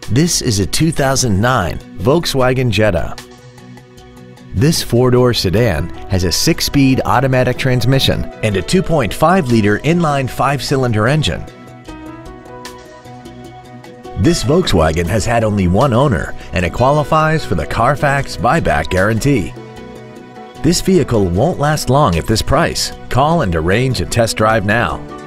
This is a 2009 Volkswagen Jetta. This four-door sedan has a 6-speed automatic transmission and a 2.5-liter inline 5-cylinder engine. This Volkswagen has had only one owner and it qualifies for the Carfax buyback guarantee. This vehicle won't last long at this price. Call and arrange a test drive now.